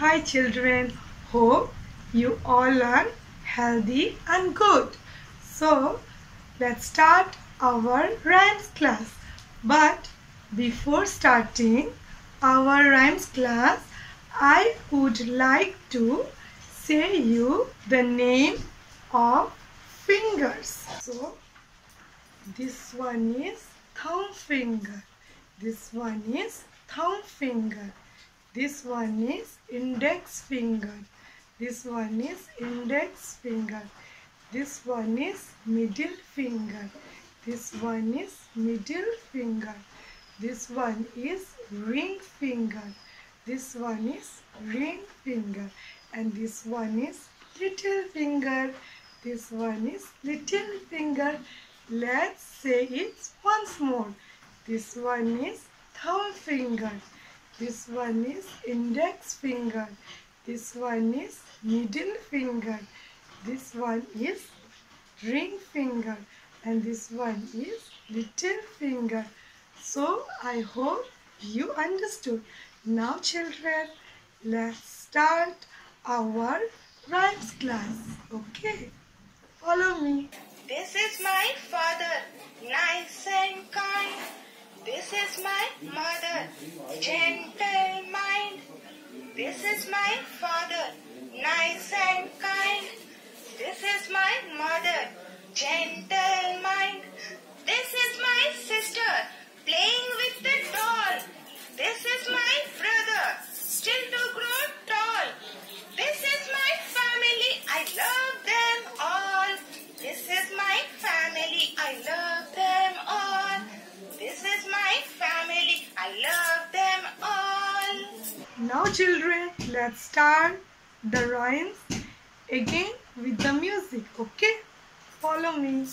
Hi children, hope you all learn healthy and good. So let's start our rhymes class. But before starting our rhymes class, I would like to say you the name of fingers. So this one is thumb finger. This one is thumb finger. This one is index finger. This one is index finger. This one is middle finger. This one is middle finger. This one is ring finger. This one is ring finger. And this one is little finger. This one is little finger. Let's say it once more. This one is thumb finger. This one is index finger. This one is middle finger. This one is ring finger. And this one is little finger. So I hope you understood. Now children, let's start our rhymes class. Okay, follow me. This is my father, nice and kind. This is my mother, gentle mind. This is my father, nice and kind. This is my mother, gentle mind. This is my sister, playing with the doll. This is my brother, still to grow tall. This is my family, I love them all. This is my family, I love them all. This is my family, I love them all. Now children, let's start the rhymes again with the music. Okay, follow me.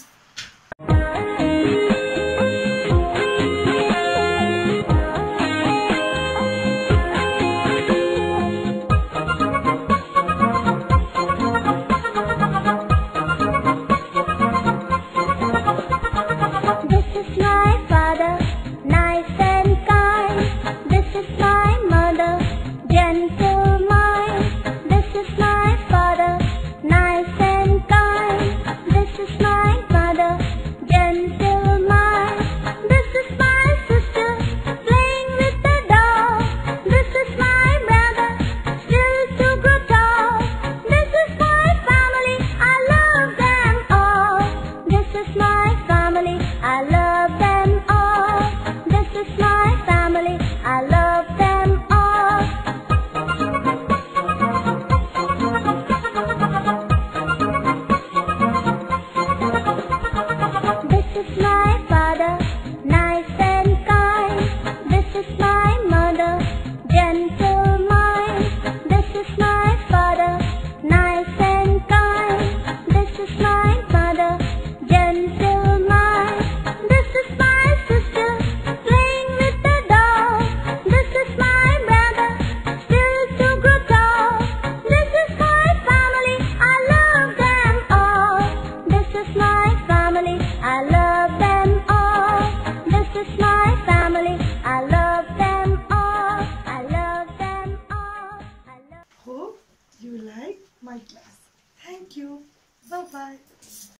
Hope you like my class. Thank you. Bye-bye.